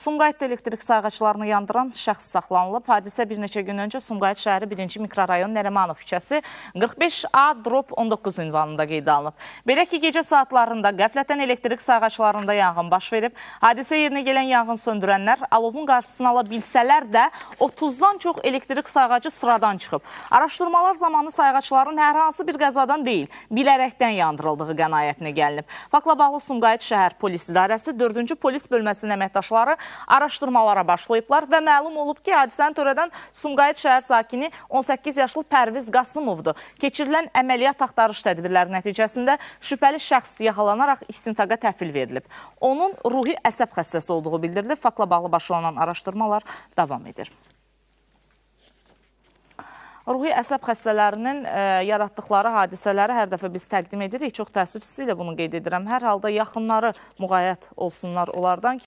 Sumqayıtda elektrik sayğaclarını yandıran şəxs saxlanılıb. Hadisə bir neçə gün öncə Sumqayıt şəhəri 1-ci mikrorayon Nərimanov küçəsi 45A-19 ünvanında qeydə alınıb. Belə ki, gecə saatlarında qəflətən elektrik sayğaclarında yanğın baş verib. Hadisə yerinə gələn yanğın söndürənlər alovun qarşısını ala bilsələr də 30-dan çox elektrik sayğacı sıradan çıxıb. Araşdırmalar zamanı sayğacların hər hansı bir qəzadan deyil, bilərəkdən yandırıldığı qənaətinə gəlinib. Faktla bağlı Sumqayıt şəhər polis idarəsi 4-cü polis bölməsinin əməkdaşları araşdırmalara başlayıblar və məlum olub ki, hadisəni törədən Sumqayıt şəhər sakini 18 yaşlı Pərviz Qasımovdur. Keçirilən əməliyyat axtarış tədbirləri nəticəsində şübhəli şəxs yaxalanaraq istintaqa təhvil verilib. Onun ruhi əsəb xəstəsi olduğu bildirilib. Faktla bağlı başlanan araşdırmalar davam edir. Ruhi əsəb xəstələrinin yaratdıqları hadisələri hər dəfə biz təqdim edirik. Çox təəssüfsüzlüklə bunu qeyd edirəm. Hər halda yaxınları müğayət olsunlar onlardan ki,